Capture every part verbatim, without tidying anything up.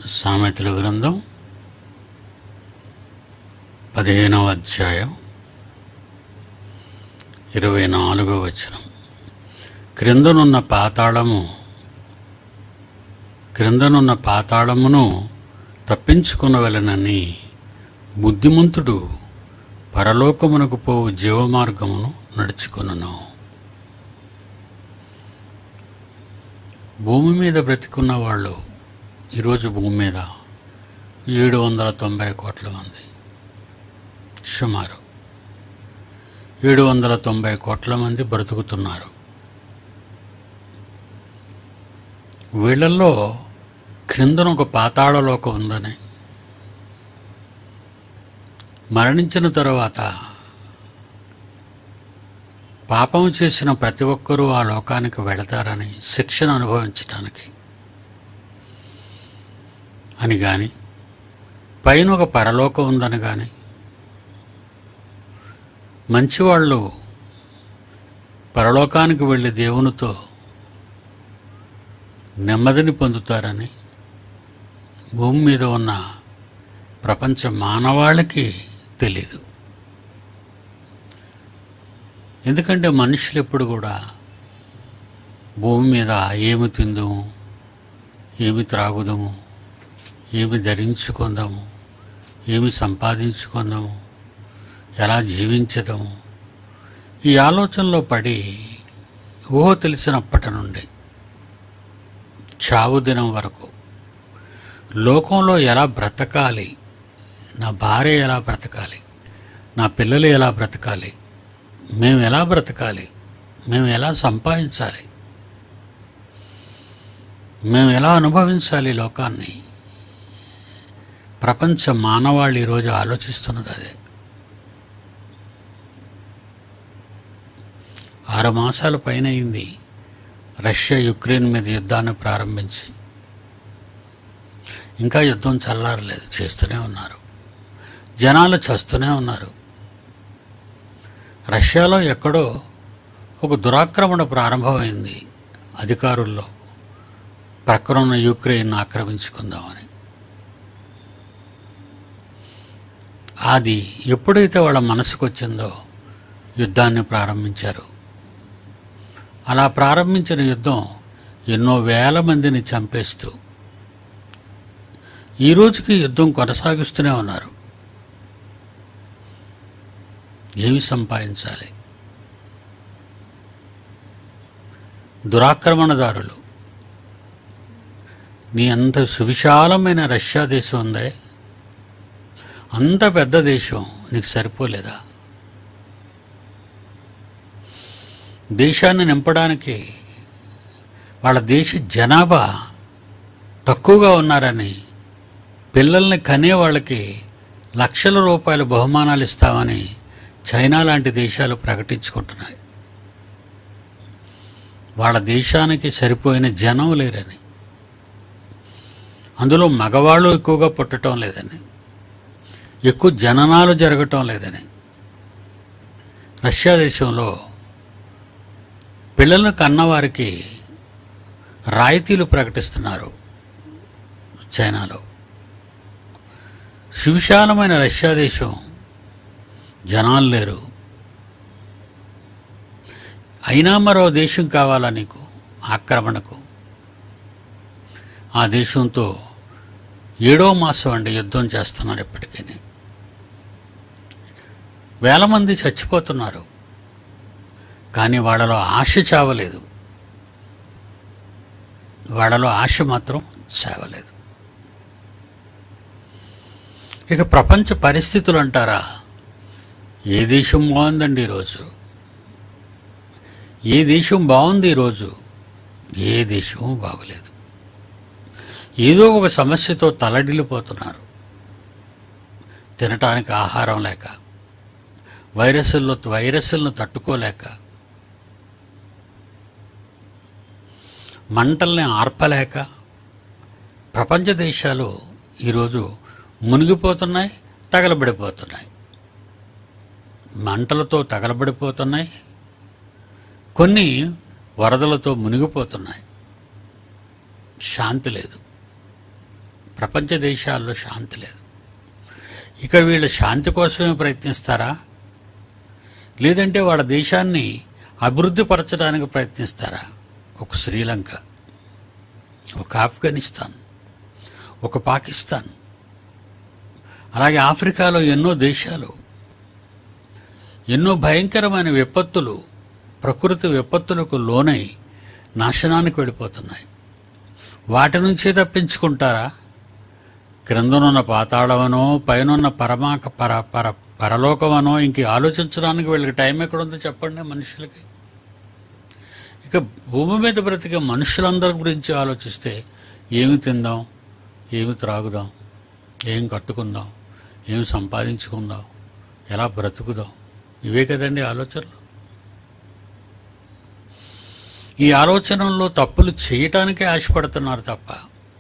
సామెతల గ్రంథం పదిహేనవ అధ్యాయం ఇరవై నాలుగవ వచనం. క్రిందనున్న పాతాళము క్రిందనున్న పాతాళమును తప్పించుకొనవలెనని బుద్ధిమంతుడు పరలోకమునకు పోవు జీవమార్గమును నడుచుకొనును. భూమి మీద బ్రతికున్న వాళ్ళు ఈరోజు భూమి మీద ఏడు వందల తొంభై కోట్ల మంది, సుమారు ఏడు వందల తొంభై కోట్ల మంది బ్రతుకుతున్నారు. వీళ్ళల్లో క్రిందన ఒక పాతాళలోకం ఉందని, మరణించిన తరువాత పాపం చేసిన ప్రతి ఒక్కరూ ఆ లోకానికి వెళతారని, శిక్షను అనుభవించటానికి అని కానీ, పైన ఒక పరలోకం ఉందని కానీ, మంచివాళ్ళు పరలోకానికి వెళ్ళి దేవునితో నెమ్మదిని పొందుతారని భూమి మీద ఉన్న ప్రపంచ మానవాళికి తెలీదు. ఎందుకంటే మనుషులు ఎప్పుడు కూడా భూమి మీద ఏమి తిందుము, ఏమి త్రాగుదాము, ఏమి ధరించుకుందాము, ఏమి సంపాదించుకుందాము, ఎలా జీవించదాము, ఈ ఆలోచనలో పడి ఊహ తెలిసినప్పటి నుండి చావు దినం వరకు లోకంలో ఎలా బ్రతకాలి, నా భార్య ఎలా బ్రతకాలి, నా పిల్లలు ఎలా బ్రతకాలి, మేము ఎలా బ్రతకాలి, మేము ఎలా సంపాదించాలి, మేము ఎలా అనుభవించాలి లోకాన్ని, ప్రపంచ మానవాళి ఈరోజు ఆలోచిస్తున్నది అదే. ఆరు మాసాల పైన అయింది రష్యా యుక్రెయిన్ మీద యుద్ధాన్ని ప్రారంభించి. ఇంకా యుద్ధం చల్లారలేదు, చేస్తూనే ఉన్నారు, జనాలు చస్తూనే ఉన్నారు. రష్యాలో ఎక్కడో ఒక దురాక్రమణ ప్రారంభమైంది అధికారుల్లో, ప్రక్కనున్న యుక్రెయిన్ ఆక్రమించుకుందామని. అది ఎప్పుడైతే వాళ్ళ మనసుకు వచ్చిందో యుద్ధాన్ని ప్రారంభించారు. అలా ప్రారంభించిన యుద్ధం ఎన్నో వేల మందిని చంపేస్తూ ఈ రోజుకి యుద్ధం కొనసాగిస్తూనే ఉన్నారు. ఏమి సంపాదించాలి? దురాక్రమణదారులు, నీ అంత సువిశాలమైన రష్యా దేశం ఉందే, అంత పెద్ద దేశం నీకు సరిపోలేదా? దేశాన్ని నింపడానికి వాళ్ళ దేశ జనాభా తక్కువగా ఉన్నారని పిల్లల్ని కనే వాళ్ళకి లక్షల రూపాయల బహుమానాలు ఇస్తామని చైనా లాంటి దేశాలు ప్రకటించుకుంటున్నాయి. వాళ్ళ దేశానికి సరిపోయిన జనం లేరని, అందులో మగవాళ్ళు ఎక్కువగా పుట్టడం లేదని, ఎక్కువ జననాలు జరగటం లేదని, రష్యా దేశంలో పిల్లలను కన్నవారికి రాయితీలు ప్రకటిస్తున్నారు. చైనాలో సువిశాలమైన రష్యా దేశం, జనాలు లేరు. అయినా మరో దేశం కావాలా నీకు ఆక్రమణకు? ఆ దేశంతో ఏడో మాసం అండి యుద్ధం చేస్తున్నారు. ఇప్పటికీ వేల మంది చచ్చిపోతున్నారు, కానీ వాళ్ళలో ఆశ చావలేదు. వాళ్ళలో ఆశ మాత్రం చావలేదు. ఇక ప్రపంచ పరిస్థితులు అంటారా, ఏ దేశం బాగుందండి ఈరోజు? ఏ దేశం బాగుంది ఈరోజు? ఏ దేశం బాగలేదు. ఏదో ఒక సమస్యతో తలడిల్లిపోతున్నారు. తినటానికి ఆహారం లేక, వైరస్ల్లో వైరస్లను తట్టుకోలేక, మంటల్ని ఆర్పలేక ప్రపంచ దేశాలు ఈరోజు మునిగిపోతున్నాయి, తగలబడిపోతున్నాయి. మంటలతో తగలబడిపోతున్నాయి, కొన్ని వరదలతో మునిగిపోతున్నాయి. శాంతి లేదు. ప్రపంచ దేశాల్లో శాంతి లేదు. ఇక వీళ్ళు శాంతి కోసమే ప్రయత్నిస్తారా, లేదంటే వాళ్ళ దేశాన్ని అభివృద్ధి పరచడానికి ప్రయత్నిస్తారా? ఒక శ్రీలంక, ఒక ఆఫ్ఘనిస్తాన్, ఒక పాకిస్తాన్, అలాగే ఆఫ్రికాలో ఎన్నో దేశాలు ఎన్నో భయంకరమైన విపత్తులు, ప్రకృతి విపత్తులకు లోనై నాశనానికి వెళ్ళిపోతున్నాయి. వాటి నుంచే తప్పించుకుంటారా? క్రిందనున్న పాతాళమనో పైనున్న పరమాక పర పర పరలోకమనో ఇంక ఆలోచించడానికి వీళ్ళకి టైం ఎక్కడుందో చెప్పండి మనుషులకి. ఇక భూమి మీద బ్రతికే మనుషులందరి గురించి ఆలోచిస్తే ఏమి తిందాం, ఏమి త్రాగుదాం, ఏం కట్టుకుందాం, ఏమి సంపాదించుకుందాం, ఎలా బ్రతుకుదాం, ఇవే కదండి ఆలోచనలు. ఈ ఆలోచనల్లో తప్పులు చేయటానికే ఆశపడుతున్నారు తప్ప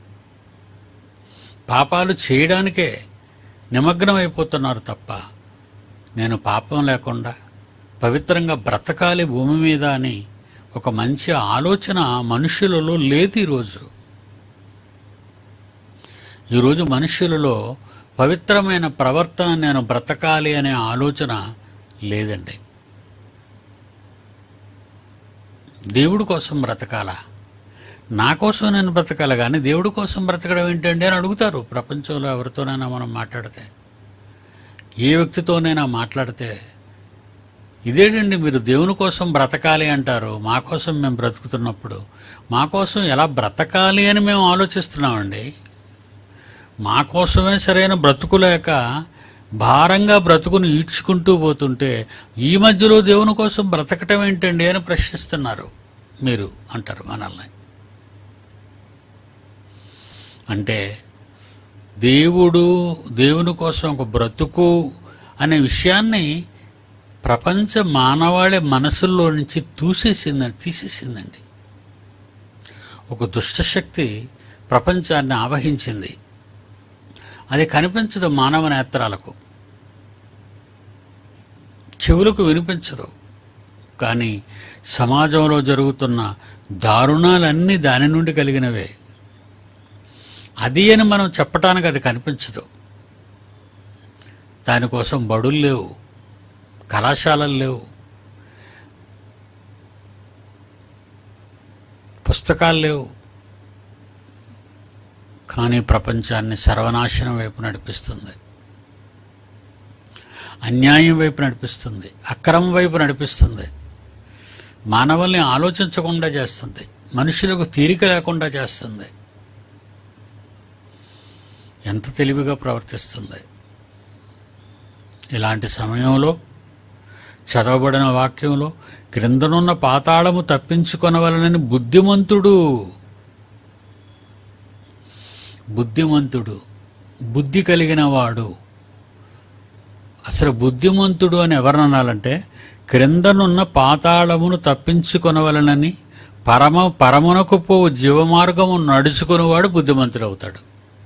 పాపాలు చేయడానికే నిమగ్నం అయిపోతున్నారు తప్ప నేను పాపం లేకుండా పవిత్రంగా బ్రతకాలి భూమి మీద అని ఒక మంచి ఆలోచన మనుషులలో లేదు. ఈరోజు ఈరోజు మనుషులలో పవిత్రమైన ప్రవర్తన, నేను బ్రతకాలి అనే ఆలోచన లేదండి. దేవుడి కోసం బ్రతకాలా, నా కోసం నేను బ్రతకాలి కానీ దేవుడి కోసం బ్రతకడం ఏంటండి అని అడుగుతారు ప్రపంచంలో ఎవరితోనైనా మనం మాట్లాడితే, ఏ వ్యక్తితోనైనా మాట్లాడితే. ఇదేంటండి మీరు దేవుని కోసం బ్రతకాలి అంటారు, మా కోసం మేము బ్రతుకుతున్నప్పుడు మా కోసం ఎలా బ్రతకాలి అని మేము ఆలోచిస్తున్నామండి. మా కోసమే సరైన బ్రతుకులేక భారంగా బ్రతుకుని ఈడ్చుకుంటూ పోతుంటే ఈ మధ్యలో దేవుని కోసం బ్రతకటం ఏంటండి అని ప్రశ్నిస్తున్నారు మీరు అంటారు మనల్ని. అంటే దేవుడు, దేవుని కోసం ఒక బ్రతుకు అనే విషయాన్ని ప్రపంచ మానవాళి మనసుల్లో నుంచి తూసేసిందని తీసేసిందండి. ఒక దుష్టశక్తి ప్రపంచాన్ని ఆవహించింది. అది కనిపించదు మానవ నేత్రాలకు, చెవులకు వినిపించదు, కానీ సమాజంలో జరుగుతున్న దారుణాలన్నీ దాని నుండి కలిగినవే. అది అని మనం చెప్పటానికి అది కనిపించదు. దానికోసం బడులు లేవు, కళాశాలలు లేవు, పుస్తకాలు లేవు, కానీ ప్రపంచాన్ని సర్వనాశనం వైపు నడిపిస్తుంది, అన్యాయం వైపు నడిపిస్తుంది, అక్రమం వైపు నడిపిస్తుంది, మానవుల్ని ఆలోచించకుండా చేస్తుంది, మనుషులకు తీరిక లేకుండా చేస్తుంది. ఎంత తెలివిగా ప్రవర్తిస్తుంది. ఇలాంటి సమయంలో చదవబడిన వాక్యంలో క్రిందనున్న పాతాళము తప్పించుకొనవలనని బుద్ధిమంతుడు బుద్ధిమంతుడు బుద్ధి కలిగిన వాడు. అసలు బుద్ధిమంతుడు అని ఎవరనాలంటే క్రిందనున్న పాతాళమును తప్పించుకొనవలనని పరమ పరమునకు పోవు జీవమార్గము నడుచుకునేవాడు బుద్ధిమంతుడు అవుతాడు.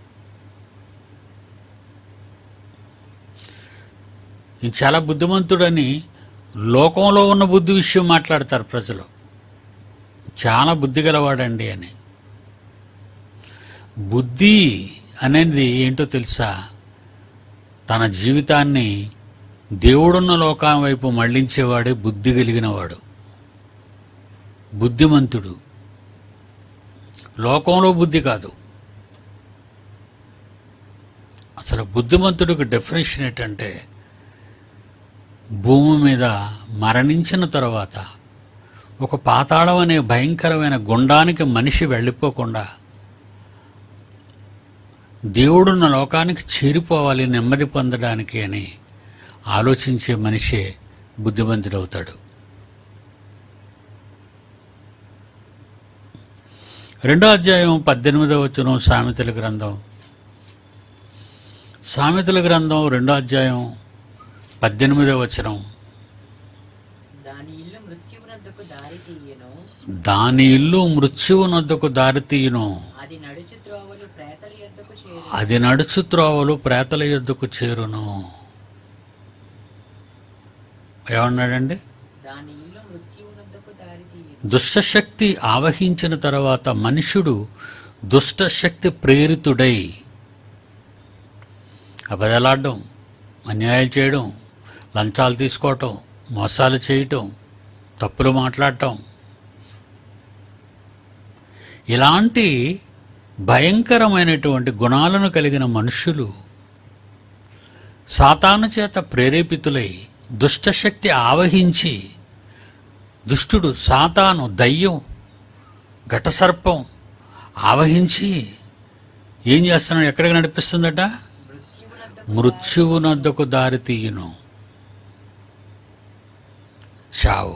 ఇది చాలా బుద్ధిమంతుడని లోకంలో ఉన్న బుద్ధి విషయం మాట్లాడతారు ప్రజలు. చాలా బుద్ధి గలవాడండి అని. బుద్ధి అనేది ఏంటో తెలుసా? తన జీవితాన్ని దేవుడున్న లోకం వైపు మళ్లించేవాడే బుద్ధి కలిగినవాడు, బుద్ధిమంతుడు. లోకంలో బుద్ధి కాదు. అసలు బుద్ధిమంతుడికి డెఫినేషన్ ఏంటంటే భూమి మీద మరణించిన తర్వాత ఒక పాతాళం అనే భయంకరమైన గుండానికి మనిషి వెళ్ళిపోకుండా దేవుడున్న లోకానికి చేరిపోవాలి నెమ్మది పొందడానికి అని ఆలోచించే మనిషే బుద్ధిమంతుడవుతాడు. రెండో అధ్యాయం పద్దెనిమిదవ వచనం సామెతల గ్రంథం సామెతల గ్రంథం రెండో అధ్యాయం పద్దెనిమిదవ వచనం. దాని ఇల్లు మృత్యువునొద్దకు దారి తీయును, దాని ఇల్లు మృత్యువునొద్దకు దారి తీయును, అది నడుచు త్రోవలు ప్రేతల యొద్దకు చేరును. అది నడుచు త్రోవలు ప్రేతల యొద్దకు చేరును. ఏమన్నాడండి? దాని ఇల్లు మృత్యువునొద్దకు దారి తీయును. దుష్టశక్తి ఆవహించిన తర్వాత మనుషుడు దుష్టశక్తి ప్రేరితుడై అబద్ధాలాడడం, అన్యాయాలు చేయడం, లంచాలు తీసుకోవటం, మోసాలు చేయటం, తప్పులు మాట్లాడటం, ఇలాంటి భయంకరమైనటువంటి గుణాలను కలిగిన మనుషులు సాతాను చేత ప్రేరేపితులై దుష్టశక్తి ఆవహించి, దుష్టుడు సాతాను దయ్యం ఘటసర్పం ఆవహించి ఏం చేస్తున్నాడు? ఎక్కడికి నడిపిస్తుందట? మృత్యువునద్దకు మృత్యువునద్దకు దారి తీయును, చావు.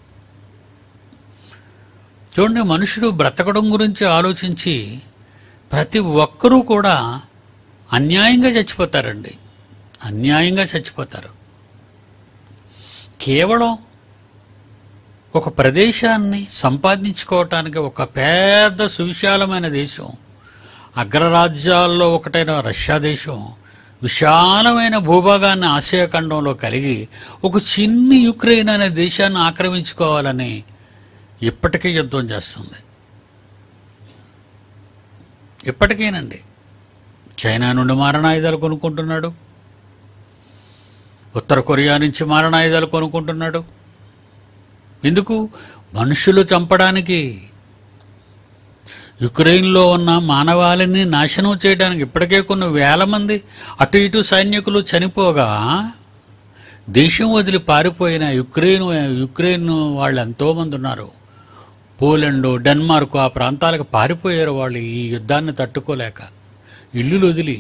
చూడండి, మనుషుడు బ్రతకడం గురించి ఆలోచించి ప్రతి ఒక్కరూ కూడా అన్యాయంగా చచ్చిపోతారండి. అన్యాయంగా చచ్చిపోతారు. కేవలం ఒక ప్రదేశాన్ని సంపాదించుకోవటానికి ఒక పెద్ద సువిశాలమైన దేశం, అగ్రరాజ్యాల్లో ఒకటైన రష్యా దేశం విశాలమైన భూభాగాన్ని ఆసియా ఖండంలో కలిగి ఒక చిన్ని యుక్రెయిన్ అనే దేశాన్ని ఆక్రమించుకోవాలని ఇప్పటికీ యుద్ధం చేస్తుంది. ఇప్పటికేనండి. చైనా నుండి మారణాయుధాలు కొనుక్కుంటున్నాడు, ఉత్తర కొరియా నుంచి మారణాయుధాలు కొనుక్కుంటున్నాడు. ఎందుకు? మనుషులు చంపడానికి, యుక్రెయిన్లో ఉన్న మానవాళిని నాశనం చేయడానికి. ఇప్పటికే కొన్ని వేల మంది అటు ఇటు సైనికులు చనిపోగా దేశం వదిలి పారిపోయిన యుక్రెయిన్ యుక్రెయిన్ వాళ్ళు ఎంతోమంది ఉన్నారు. పోలాండ్, డెన్మార్క్ ఆ ప్రాంతాలకు పారిపోయారు వాళ్ళు ఈ యుద్ధాన్ని తట్టుకోలేక, ఇల్లులు వదిలి.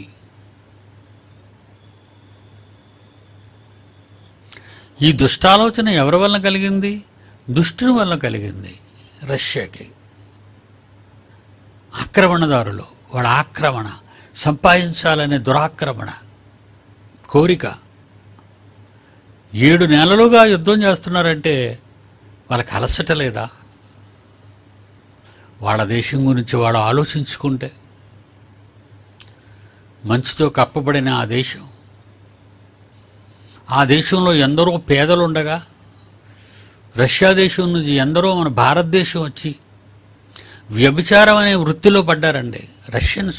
ఈ దుష్టాలోచన ఎవరి వల్ల కలిగింది? దుష్టుని వల్ల కలిగింది. రష్యాకి ఆక్రమణదారులు, వాళ్ళ ఆక్రమణ, సంపాదించాలనే దురాక్రమణ కోరిక. ఏడు నెలలుగా యుద్ధం చేస్తున్నారంటే వాళ్ళకి అలసట లేదా? వాళ్ళ దేశం గురించి వాళ్ళు ఆలోచించుకుంటే, మంచుతో కప్పబడిన ఆ దేశం, ఆ దేశంలో ఎందరో పేదలుండగా రష్యా దేశం నుంచి ఎందరో మన భారతదేశం వచ్చి వ్యభిచారం అనే వృత్తిలో పడ్డారండి. రష్యన్స్,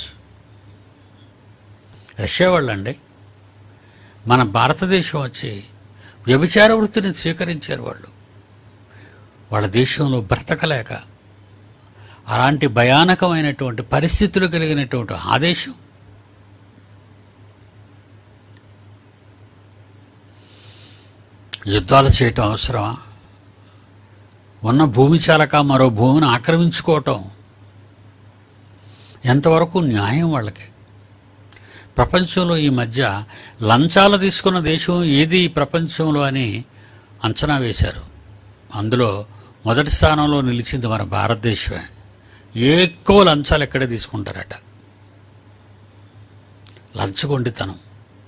రష్యా వాళ్ళండి మన భారతదేశం వచ్చి వ్యభిచార వృత్తిని స్వీకరించారు. వాళ్ళు వాళ్ళ దేశంలో బ్రతకలేక అలాంటి భయానకమైనటువంటి పరిస్థితులు కలిగినటువంటి ఆ దేశం యుద్ధాలు చేయటం అవసరమా? ఉన్న భూమి చాలక మరో భూమిని ఆక్రమించుకోవటం ఎంతవరకు న్యాయం వాళ్ళకి? ప్రపంచంలో ఈ మధ్య లంచాలు తీసుకున్న దేశం ఏది ఈ ప్రపంచంలో అని అంచనా వేశారు. అందులో మొదటి స్థానంలో నిలిచింది మన భారతదేశమే. ఎక్కువ లంచాలు ఎక్కడే తీసుకుంటారట. లంచగొండితనం.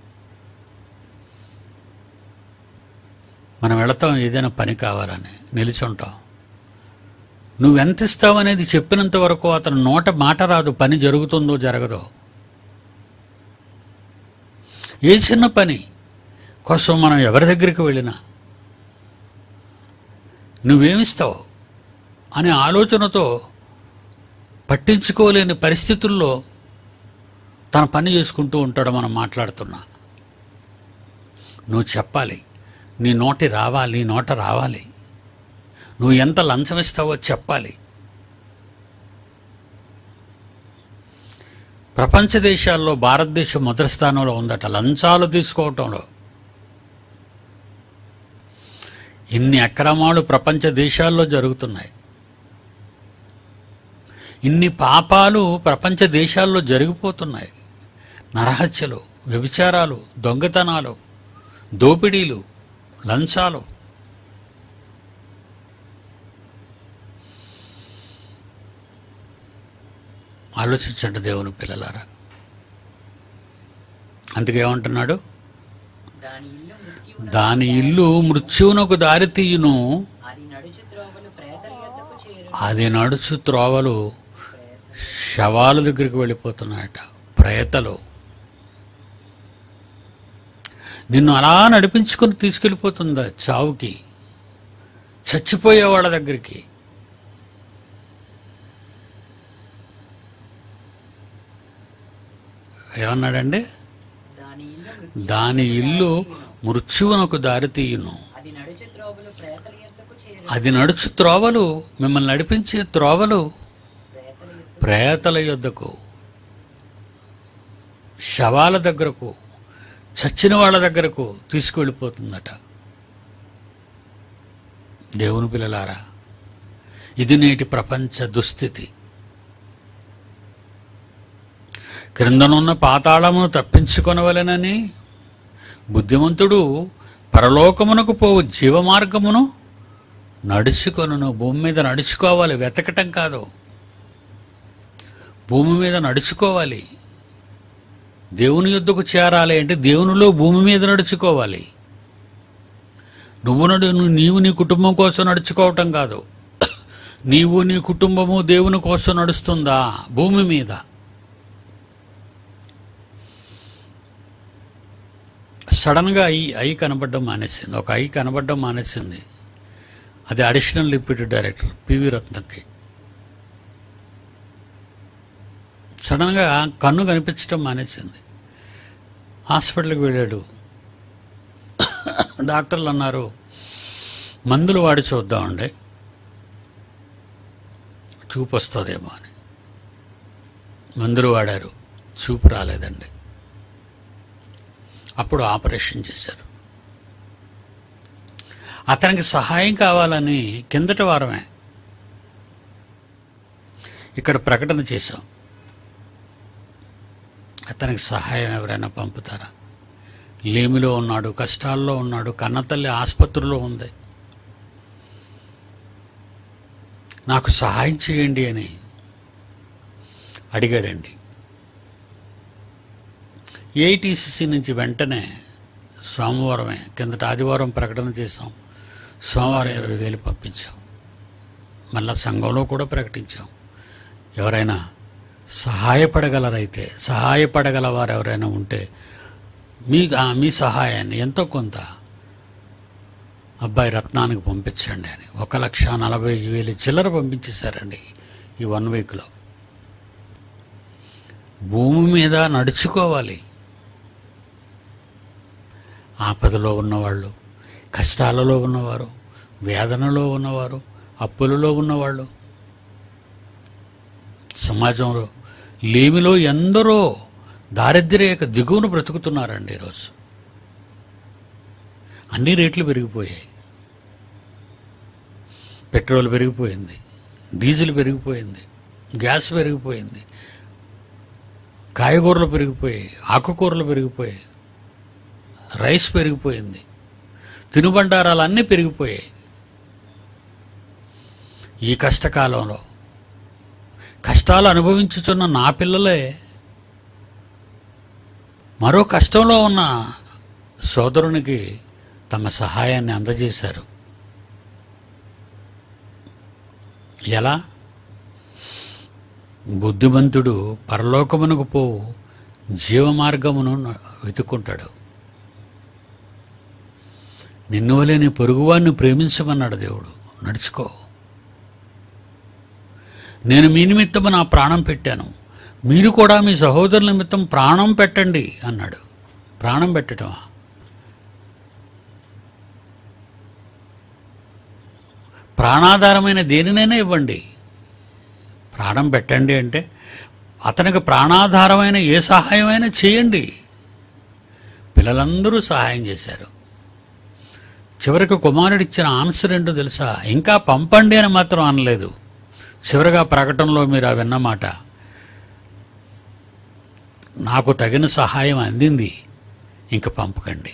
మనం వెళతాం ఏదైనా పని కావాలని, నిలిచుంటాం. నువ్వెంత ఇస్తావు అనేది చెప్పినంత వరకు అతను నోట మాట రాదు, పని జరుగుతుందో జరగదో. ఏ చిన్న పని కోసం మనం ఎవరి దగ్గరికి వెళ్ళినా నువ్వేమిస్తావు అనే ఆలోచనతో పట్టించుకోలేని పరిస్థితుల్లో తన పని చేసుకుంటూ ఉంటాడు. మనం మాట్లాడుతున్నా నువ్వు చెప్పాలి, నీ నోటి రావాలి, నీ నోట రావాలి. నువ్వు ఎంత లంచం ఇస్తావో చెప్పాలి. ప్రపంచ దేశాల్లో భారతదేశం మొదటి స్థానంలో ఉందట లంచాలు తీసుకోవటంలో. ఇన్ని అక్రమాలు ప్రపంచ దేశాల్లో జరుగుతున్నాయి. ఇన్ని పాపాలు ప్రపంచ దేశాల్లో జరిగిపోతున్నాయి. నరహత్యలు, వ్యభిచారాలు, దొంగతనాలు, దోపిడీలు, లంచాలు. ఆలోచించండి దేవుని పిల్లలారా. అందుకేమంటున్నాడు? దాని ఇల్లు మృత్యువునకు దాని ఇల్లు మృత్యువునకు దారి తీయును, అది నడుచు త్రోవలు ప్రేతల యొద్దకు చేరును. అది నడుచు త్రోవలు ప్రేతలు శవాల దగ్గరికి వెళ్ళిపోతున్నాయట. ప్రేతలు నిన్ను అలా నడిపించుకొని తీసుకెళ్ళిపోతుందా చావుకి, చచ్చిపోయే వాళ్ళ దగ్గరికి. ఏమన్నాడండి? దాని మృత్యు దాని ఇల్లు మృత్యువునకు దారితీయును. అది నడుచు త్రోవలు ప్రేతల యొద్దకు చేరు. అది నడుచు త్రోవలు, మిమ్మల్ని నడిపించే త్రోవలు ప్రేతల యొద్దకు ప్రేతల యొద్దకు, శవాల దగ్గరకు, చచ్చిన వాళ్ళ దగ్గరకు తీసుకువెళ్ళిపోతుందట. దేవుని పిల్లలారా, ఇది నేటి ప్రపంచ దుస్థితి. క్రిందనున్న పాతాళమును తప్పించుకొనవలెనని బుద్ధిమంతుడు పరలోకమునకు పోవు జీవమార్గమును నడుచుకొనును. భూమి మీద నడుచుకోవాలి, వెతకటం కాదు. భూమి మీద నడుచుకోవాలి. దేవుని యొద్దకు చేరాలి అంటే దేవునిలో భూమి మీద నడుచుకోవాలి. నువ్వు నడు నీవు నీ కుటుంబం కోసం నడుచుకోవటం కాదు. నీవు నీ కుటుంబము దేవుని కోసం నడుస్తుందా భూమి మీద? సడన్గా ఐ ఐ కనబడడం మానేసింది. ఒక ఐ కనబడడం మానేసింది. అది అడిషనల్ డిప్యూటీ డైరెక్టర్ పివి రత్నకి. సడన్గా కన్ను కనిపించడం మానేసింది. హాస్పిటల్కి వెళ్ళాడు. డాక్టర్లు అన్నారు మందులు వాడి చూద్దామండి, చూపు వస్తుందేమో అని. మందులు వాడారు, చూపు రాలేదండి. అప్పుడు ఆపరేషన్ చేశారు. అతనికి సహాయం కావాలని కిందటి వారమే ఇక్కడ ప్రకటన చేశాం. అతనికి సహాయం ఎవరైనా పంపుతారా? లేమిలో ఉన్నాడు, కష్టాల్లో ఉన్నాడు, కన్నతల్లి ఆసుపత్రిలో ఉంది, నాకు సహాయం చేయండి అని అడిగాడండి. ఏఐటీసీసీ నుంచి వెంటనే సోమవారమే, కిందట ఆదివారం ప్రకటన చేసాం, సోమవారం ఇరవై వేలు పంపించాం. మళ్ళా సంఘంలో కూడా ప్రకటించాం. ఎవరైనా సహాయపడగలరైతే, సహాయపడగల వారు ఎవరైనా ఉంటే మీ మీ సహాయాన్ని ఎంతో కొంత అబ్బాయి రత్నానికి పంపించండి అని ఒక లక్ష నలభై వేలు చిల్లర పంపించేశారండి ఈ వన్ వీక్లో. భూమి మీద నడుచుకోవాలి. ఆపదలో ఉన్నవాళ్ళు, కష్టాలలో ఉన్నవారు, వేదనలో ఉన్నవారు, అప్పులలో ఉన్నవాళ్ళు, సమాజంలో లేమిలో ఎందరో దారిద్ర్యక దిగువను బ్రతుకుతున్నారండి ఈరోజు. అన్ని రేట్లు పెరిగిపోయాయి. పెట్రోల్ పెరిగిపోయింది, డీజిల్ పెరిగిపోయింది, గ్యాస్ పెరిగిపోయింది, కాయగూరలు పెరిగిపోయాయి, ఆకుకూరలు పెరిగిపోయాయి, రైస్ పెరిగిపోయింది, తినుబండారాలు అన్నీ పెరిగిపోయాయి. ఈ కష్టకాలంలో కష్టాలు అనుభవించుచున్న నా పిల్లలే మరో కష్టంలో ఉన్న సోదరునికి తమ సహాయాన్ని అందజేశారు. ఎలా? బుద్ధిమంతుడు పరలోకమునకు పోవు జీవమార్గమును వెతుక్కుంటాడు. నిన్ను వలె నీ పొరుగువాడిని ప్రేమించమన్నాడు దేవుడు. నడుచుకో. నేను మీ నిమిత్తము నా ప్రాణం పెట్టాను, మీరు కూడా మీ సహోదరుల నిమిత్తం ప్రాణం పెట్టండి అన్నాడు. ప్రాణం పెట్టటమా? ప్రాణాధారమైన దేనినైనా ఇవ్వండి. ప్రాణం పెట్టండి అంటే అతనికి ప్రాణాధారమైన ఏ సహాయమైనా చేయండి. పిల్లలందరూ సహాయం చేశారు. చివరికి కుమారుడు ఇచ్చిన ఆన్సర్ ఏంటో తెలుసా? ఇంకా పంపండి అని మాత్రం అనలేదు. చివరిగా ప్రకటనలో మీరు ఆ విన్నమాట, నాకు తగిన సహాయం అందింది, ఇంక పంపకండి.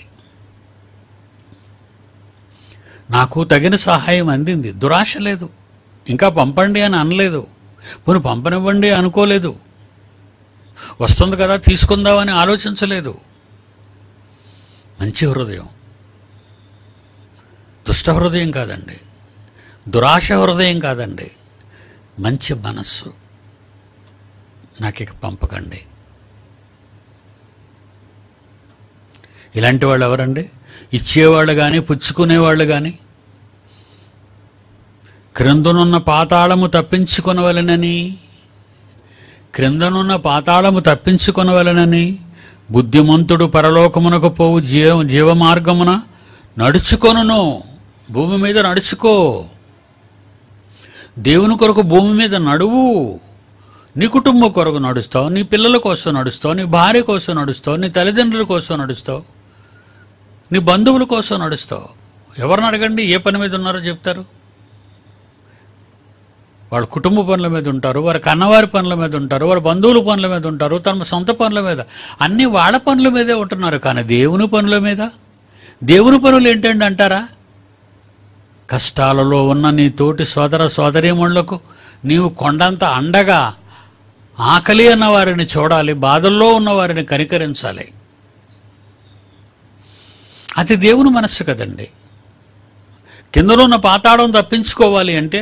నాకు తగిన సహాయం అందింది, దురాశ లేదు, ఇంకా పంపండి అని అనలేదు. పోనీ పంపనివ్వండి అనుకోలేదు. వస్తుంది కదా తీసుకుందామని ఆలోచించలేదు. మంచి హృదయం, దుష్ట హృదయం కాదండి, దురాశ హృదయం కాదండి, మంచి మనస్సు. నాకు ఇక పంపకండి. ఇలాంటి వాళ్ళు ఎవరండి? ఇచ్చేవాళ్ళు కానీ పుచ్చుకునేవాళ్ళు కానీ క్రిందనున్న పాతాళము తప్పించుకొనవలెనని క్రిందనున్న పాతాళము తప్పించుకొనవలెనని బుద్ధిమంతుడు పరలోకమునకు పోవు జీవ జీవ మార్గమున నడుచుకొనును. భూమి మీద నడుచుకో, దేవుని కొరకు భూమి మీద నడువు. నీ కుటుంబం కొరకు నడుస్తావు, నీ పిల్లల కోసం నడుస్తావు, నీ భార్య కోసం నడుస్తావు, నీ తల్లిదండ్రుల కోసం నడుస్తావు, నీ బంధువుల కోసం నడుస్తావు. ఎవరిని అడగండి ఏ పని మీద ఉన్నారో చెప్తారు. వాళ్ళ కుటుంబ పనుల మీద ఉంటారు, వారి కన్నవారి పనుల మీద ఉంటారు, వారి బంధువుల పనుల మీద ఉంటారు, తమ సొంత పనుల మీద, అన్నీ వాళ్ళ పనుల మీదే ఉంటున్నారు. కానీ దేవుని పనుల మీద, దేవుని పనులు ఏంటండి అంటారా? కష్టాలలో ఉన్న నీ తోటి సోదర సోదరీమణులకు నీవు కొండంత అండగా, ఆకలి అన్న వారిని చూడాలి, బాధల్లో ఉన్న వారిని కనికరించాలి. అది దేవుని మనస్సు కదండి. కిందలో ఉన్న పాతాళం తప్పించుకోవాలి అంటే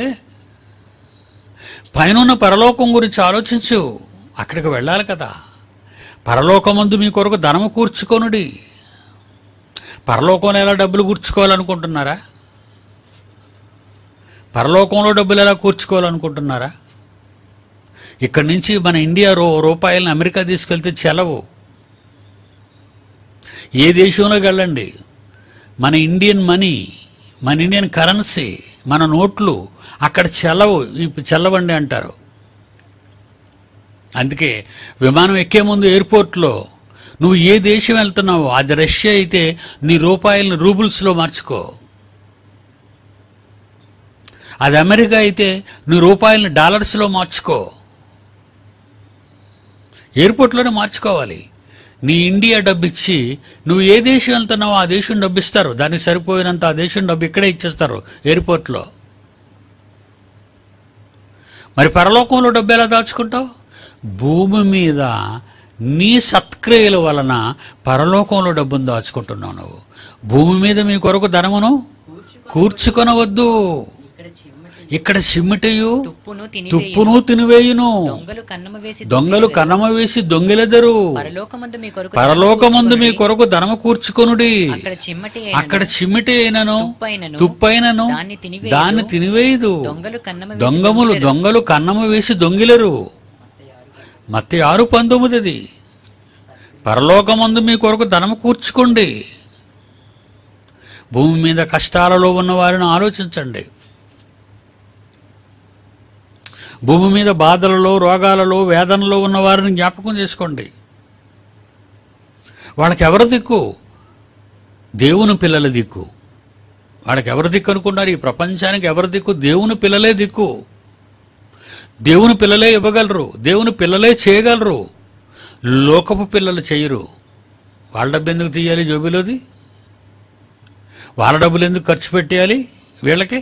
పైనున్న పరలోకం గురించి ఆలోచించు. అక్కడికి వెళ్ళాలి కదా. పరలోకమందు మీ కొరకు ధనము కూర్చుకొనుడి. పరలోకంలో ఎలా డబ్బులు కూర్చుకోవాలనుకుంటున్నారా? పరలోకంలో డబ్బులు ఎలా కూర్చుకోవాలనుకుంటున్నారా? ఇక్కడి నుంచి మన ఇండియా రూ రూపాయలను అమెరికా తీసుకెళ్తే చెలవు. ఏ దేశంలోకి వెళ్ళండి, మన ఇండియన్ మనీ, మన ఇండియన్ కరెన్సీ, మన నోట్లు అక్కడ చెలవు, చెల్లవండి అంటారు. అందుకే విమానం ఎక్కే ముందు ఎయిర్పోర్ట్లో నువ్వు ఏ దేశం వెళ్తున్నావో, అది రష్యా అయితే నీ రూపాయలను రూబుల్స్లో మార్చుకో, అది అమెరికా అయితే నీ రూపాయలని డాలర్స్లో మార్చుకో. ఎయిర్పోర్ట్లోనే మార్చుకోవాలి. నీ ఇండియా డబ్బు ఇచ్చి నువ్వు ఏ దేశం వెళ్తున్నావో ఆ దేశం డబ్బు ఇస్తారు, దానికి సరిపోయినంత ఆ దేశం డబ్బు ఇక్కడే ఇచ్చేస్తారు ఎయిర్పోర్ట్లో. మరి పరలోకంలో డబ్బు ఎలా దాచుకుంటావు? భూమి మీద నీ సత్క్రియల వలన పరలోకంలో డబ్బును దాచుకుంటున్నావు నువ్వు. భూమి మీద మీ కొరకు ధనమును కూర్చుకొనవద్దు. ఇక్కడ చిమ్మిటయు తుప్పును తినివేయును, దొంగలు కన్నమ వేసి దొంగిలెదరు. పరలోకమందు మీ కొరకు ధనము కూర్చుకొనుడి. అక్కడ చిమ్మిటి అయినను తుప్పైనను దాన్ని తినివేయదు. దొంగములు దొంగలు కన్నమ వేసి దొంగిలరు. మత్తయి ఆరు పంతొమ్మిది. పరలోకమందు మీ కొరకు ధనము కూర్చుకోండి. భూమి మీద కష్టాలలో ఉన్న వారిని ఆలోచించండి. భూమి మీద బాధలలో, రోగాలలో, వేదనలో ఉన్న వారిని జ్ఞాపకం చేసుకోండి. వాళ్ళకి ఎవరు దిక్కు? దేవుని పిల్లల దిక్కు. వాళ్ళకి ఎవరు దిక్కు అనుకున్నారు? ఈ ప్రపంచానికి ఎవరు దిక్కు? దేవుని పిల్లలే దిక్కు. దేవుని పిల్లలే ఇవ్వగలరు, దేవుని పిల్లలే చేయగలరు. లోకపు పిల్లలు చేయరు. వాళ్ళ డబ్బు ఎందుకు తీయాలి జోబిలోది? వాళ్ళ డబ్బులు ఎందుకు ఖర్చు పెట్టేయాలి వీళ్ళకి?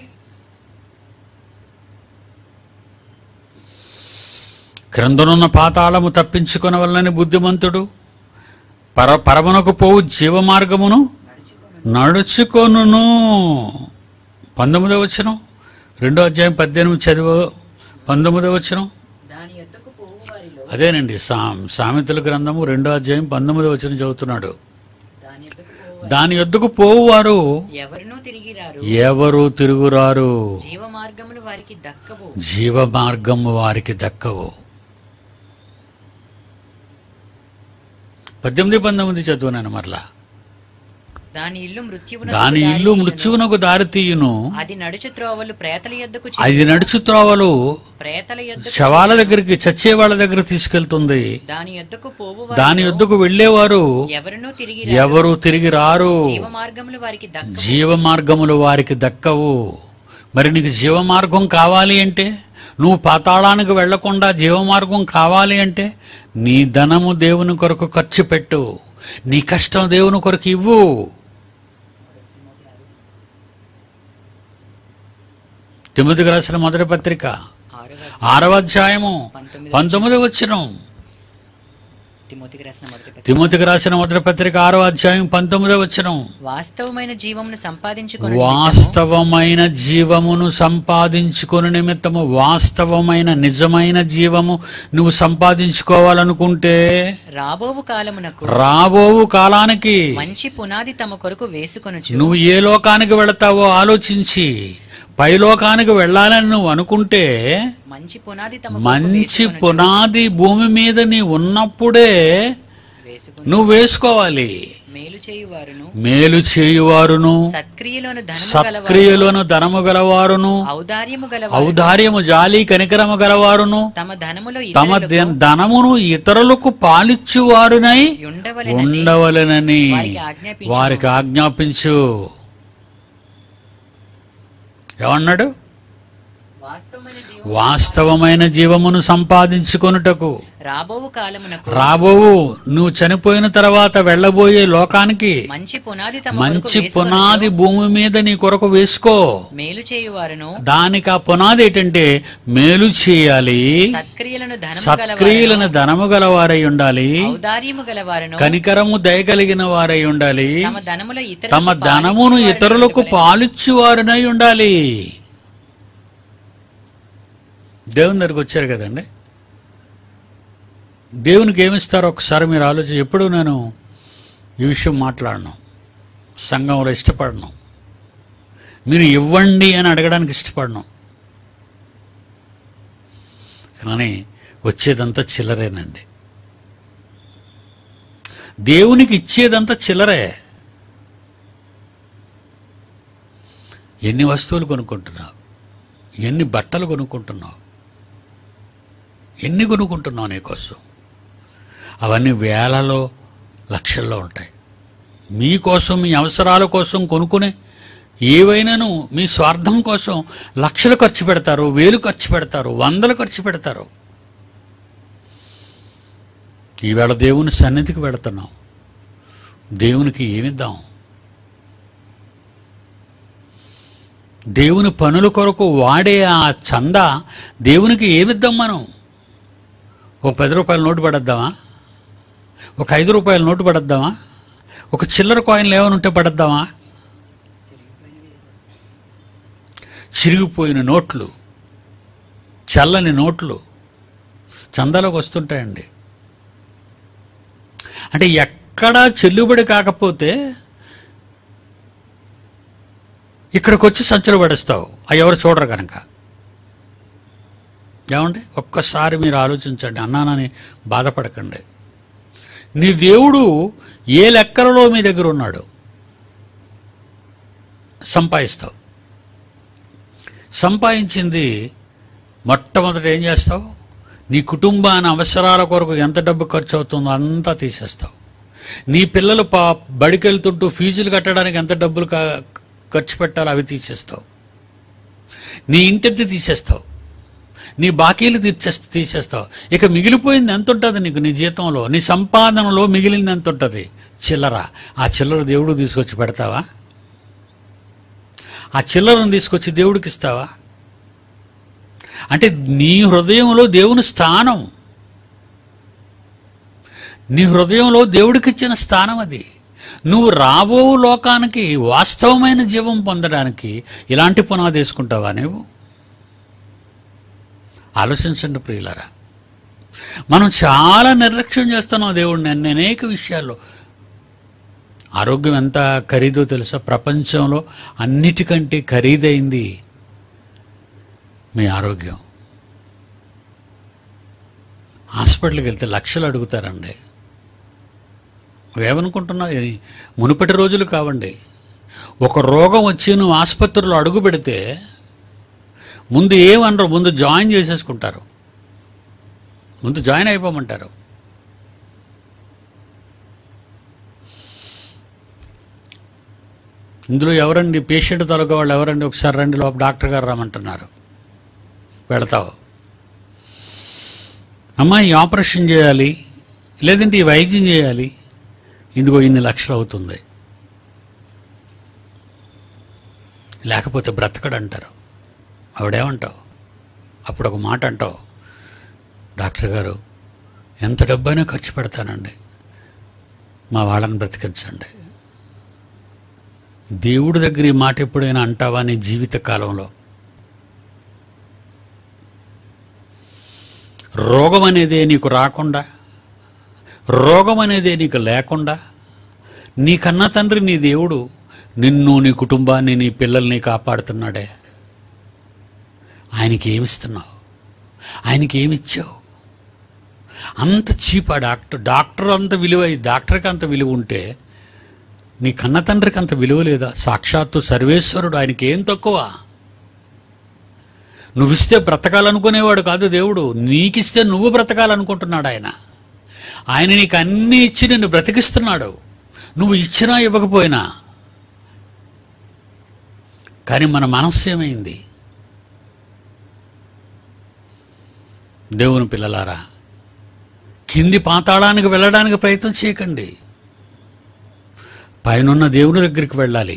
క్రిందనున్న పాతాళము తప్పించుకొనవలనని బుద్ధిమంతుడు పర పరమునకు పోవు జీవ మార్గమును నడుచుకొనును. పంతొమ్మిదవ వచనం, రెండో అధ్యాయం పద్దెనిమిది చదివ పంతొమ్మిదవ వచనం. అదేనండి సా సామెతల గ్రంథము రెండో అధ్యాయం పంతొమ్మిదవ వచనం చదువుతున్నాడు. దాని యొద్దకు పోవువారు ఎవరు తిరుగురారు, జీవ మార్గము వారికి దక్కవు. పద్దెనిమిది పంతొమ్మిది చదువునాను మరలా. దాని ఇల్లు మృత్యువునకు దాని ఇల్లు మృత్యువునకు దారి తీయును. అది నడుచు త్రోవలు ప్రేతల యొద్దకు అది నడుచు త్రోవలు ప్రేతల యొద్దకు శవాల దగ్గరికి, చచ్చే వాళ్ళ దగ్గర తీసుకెళ్తుంది. దాని యొద్దకు పోవు దాని యొద్దకు వెళ్లేవారు ఎవరునూ తిరిగి ఎవరు తిరిగి రారు. జీవ మార్గములు వారికి దక్కవు. జీవ మార్గములు వారికి దక్కవు. మరి నీకు జీవ మార్గం కావాలి అంటే, నువ్వు పాతాళానికి వెళ్లకుండా జీవమార్గం కావాలి అంటే నీ ధనము దేవుని కొరకు ఖర్చు పెట్టు, నీ కష్టం దేవుని కొరకు ఇవ్వు. తిమోతికి రాసిన మొదటి పత్రిక ఆరవ అధ్యాయము పంతొమ్మిదవ వచనం. తిమోతికి రాసిన మొదటి పత్రిక ఆరవ అధ్యాయం పంతొమ్మిదవ వచనం. వాస్తవమైన జీవమును సంపాదించుకొని వాస్తవమైన జీవమును సంపాదించుకొని నిమిత్తము, వాస్తవమైన నిజమైన జీవము నువ్వు సంపాదించుకోవాలనుకుంటే రాబోవు కాలమునకు రాబోవు కాలానికి మంచి పునాది తమ కొరకు వేసుకొనుచు. నువ్వు ఏ లోకానికి వెళతావో ఆలోచించి పైలోకానికి వెళ్ళాలని నువ్వు అనుకుంటే మంచి పునాది తమ మంచి పునాది భూమి మీద నీ ఉన్నప్పుడే వేసుకుని నువ్వు వేసుకోవాలి. మేలు చేయువారును మేలు చేయువారును సత్క్రియలోను ధనము గలవారును సత్క్రియలోను ధనము గలవారును ఔదార్యము గలవారు ఔదార్యము జాలి కనికరము గలవారును తమ ధనములో తమ ఇతరులకు ధ- ధనమును ఇతరులకు పాలిచ్చువారునై ఉండవలెనని ఉండవలెనని వారికి ఆజ్ఞాపించుము. వారికి ఆజ్ఞాపించు. ఏమన్నాడు? వాస్తవమైన జీవము వాస్తవమైన జీవమును సంపాదించుకొనుటకు. రాబోవు కాలమునకు రాబోవు నువ్వు చనిపోయిన తర్వాత వెళ్ళబోయే లోకానికి మంచి పునాది తమ మంచి కొరకు పునాది భూమి మీద నీ కొరకు వేసుకో. మేలు చేయువారును దానికి ఆ పునాది ఏంటంటే మేలు చేయాలి, సత్క్రియలను ధనము సత్క్రియలను ధనము గలవారై ఉండాలి, ఔదార్యము గలవారును కనికరము దయ కలిగిన వారై ఉండాలి, తమ ధనములో ఇతరులకు తమ ధనమును పాలిచ్చువారునై ఇతరులకు ఉండవలెను. పాలిచ్చువారునై ఉండాలి. దేవుని దగ్గరికి వచ్చారు కదండి, దేవునికి ఏమిస్తారో ఒకసారి మీరు ఆలోచన. ఎప్పుడు నేను ఈ విషయం మాట్లాడను, సంఘంలో ఇష్టపడను, మీరు ఇవ్వండి అని అడగడానికి ఇష్టపడను. కానీ వచ్చేదంతా చిల్లరేనండి. దేవునికి ఇచ్చేదంతా చిల్లరే. ఎన్ని వస్తువులు కొనుక్కుంటున్నావు, ఎన్ని బట్టలు కొనుక్కుంటున్నావు, ఎన్ని కొనుక్కుంటున్నావు నీకోసం? అవన్నీ వేలలో లక్షల్లో ఉంటాయి. మీకోసం, మీ అవసరాల కోసం కొనుక్కునే ఏవైనాను మీ స్వార్థం కోసం లక్షలు ఖర్చు పెడతారు, వేలు ఖర్చు పెడతారు, వందలు ఖర్చు పెడతారు. ఈవేళ దేవుని సన్నిధికి వెళుతున్నాం, దేవునికి ఏమిద్దాం? దేవుని పనుల కొరకు వాడే ఆ చందా దేవునికి ఏమిద్దాం? మనం ఒక పది రూపాయల నోటు పడద్దామా? ఒక ఐదు రూపాయల నోటు పడద్దామా? ఒక చిల్లర కాయిన్లు ఏమైనా ఉంటే పడద్దామా? చిరిగిపోయిన నోట్లు, చల్లని నోట్లు చందాలోకి వస్తుంటాయండి. అంటే ఎక్కడా చెల్లుబడి కాకపోతే ఇక్కడికి వచ్చి సంచులు పడేస్తావు, అవి ఎవరు చూడరు కనుక. ఏమండి, ఒక్కసారి మీరు ఆలోచించండి. అన్నానని బాధపడకండి. నీ దేవుడు ఏ లెక్కలలో మీ దగ్గర ఉన్నాడు? సంపాదిస్తావు. సంపాదించింది మొట్టమొదట ఏం చేస్తావు? నీ కుటుంబాన్ని అవసరాల కొరకు ఎంత డబ్బు ఖర్చు అవుతుందో అంతా తీసేస్తావు. నీ పిల్లలు పా బడికెళ్తుంటూ ఫీజులు కట్టడానికి ఎంత డబ్బులు ఖర్చు పెట్టాలో అవి తీసేస్తావు. నీ ఇంటిది తీసేస్తావు, నీ బాకీలు తీర్చే తీసేస్తావు. ఇక మిగిలిపోయింది ఎంత ఉంటుంది నీకు? నీ జీతంలో, నీ సంపాదనలో మిగిలింది ఎంత ఉంటుంది? చిల్లర. ఆ చిల్లర దేవుడు తీసుకొచ్చి పెడతావా? ఆ చిల్లరను తీసుకొచ్చి దేవుడికి ఇస్తావా? అంటే నీ హృదయంలో దేవుని స్థానం, నీ హృదయంలో దేవుడికిచ్చిన స్థానం అది. నువ్వు రాబో లోకానికి వాస్తవమైన జీవం పొందడానికి ఇలాంటి పునాది వేసుకుంటావా? నువ్వు ఆలోచించండి ప్రియులారా. మనం చాలా నిర్లక్ష్యం చేస్తున్నాం దేవుడిని అన్ని అనేక విషయాల్లో. ఆరోగ్యం ఎంత ఖరీదో తెలుసా? ప్రపంచంలో అన్నిటికంటే ఖరీదైంది మీ ఆరోగ్యం. హాస్పిటల్కి వెళ్తే లక్షలు అడుగుతారండి. ఏమనుకుంటున్నావు? మునుపటి రోజులు కావండి. ఒక రోగం వచ్చి నువ్వు ఆసుపత్రిలో అడుగు పెడితే ముందు ఏమనరు, ముందు జాయిన్ చేసేసుకుంటారు, ముందు జాయిన్ అయిపోమంటారు. ఇందులో ఎవరండి పేషెంట్ తలగా వాళ్ళు ఎవరండి? ఒకసారి రండి లోపల డాక్టర్ గారు రమ్మంటున్నారు. వెళతావు. అమ్మా ఈ ఆపరేషన్ చేయాలి, లేదంటే ఈ వైద్యం చేయాలి, ఇందుకో ఇన్ని లక్షలు అవుతుంది, లేకపోతే బ్రతకడు అంటారు. ఆవిడేమంటావు? అప్పుడు ఒక మాట అంటావు, డాక్టర్ గారు ఎంత డబ్బైనా ఖర్చు పెడతానండి, మా వాళ్ళని బ్రతికించండి. దేవుడి దగ్గర ఈ మాట ఎప్పుడైనా అంటావా నీ జీవిత కాలంలో? రోగం అనేదే నీకు రాకుండా, రోగం అనేదే నీకు లేకుండా, నీ కన్న తండ్రి నీ దేవుడు నిన్ను, నీ కుటుంబాన్ని, నీ పిల్లల్ని కాపాడుతున్నాడే. ఆయనకి ఏమిస్తున్నావు? ఆయనకి ఏమిచ్చావు? అంత చీప్ ఆ డాక్టర్. డాక్టర్ అంత విలువ, డాక్టర్కి అంత విలువ ఉంటే నీ కన్న తండ్రికి అంత విలువ లేదా? సాక్షాత్తు సర్వేశ్వరుడు, ఆయనకి ఏం తక్కువ? నువ్విస్తే బ్రతకాలనుకునేవాడు కాదు దేవుడు, నీకిస్తే నువ్వు బ్రతకాలనుకుంటున్నాడు ఆయన. ఆయన నీకు అన్నీ ఇచ్చి నిన్ను బ్రతికిస్తున్నాడు, నువ్వు ఇచ్చినా ఇవ్వకపోయినా. కానీ మన మనస్సు ఏమైంది? దేవుని పిల్లలారా, కింది పాతాళానికి వెళ్ళడానికి ప్రయత్నం చేయకండి, పైనున్న దేవుని దగ్గరికి వెళ్ళాలి.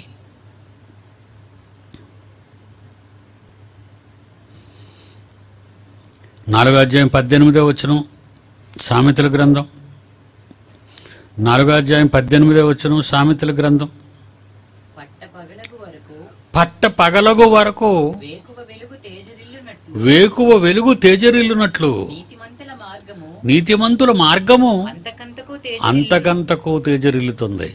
నాలుగో అధ్యాయం పద్దెనిమిదో వచనం సామెతల గ్రంథం, నాలుగో అధ్యాయం పద్దెనిమిదో వచనం సామెతల గ్రంథం. పట్టపగలగు వరకు పట్ట పగలగు వరకు వేకువ వెలుగు తేజరిల్లునట్లు వేకువ వెలుగు తేజరిల్లునట్లు నీతిమంతుల మార్గము నీతిమంతుల మార్గము అంతకంతకు అంతకంతకు తేజరిల్లుతుంది.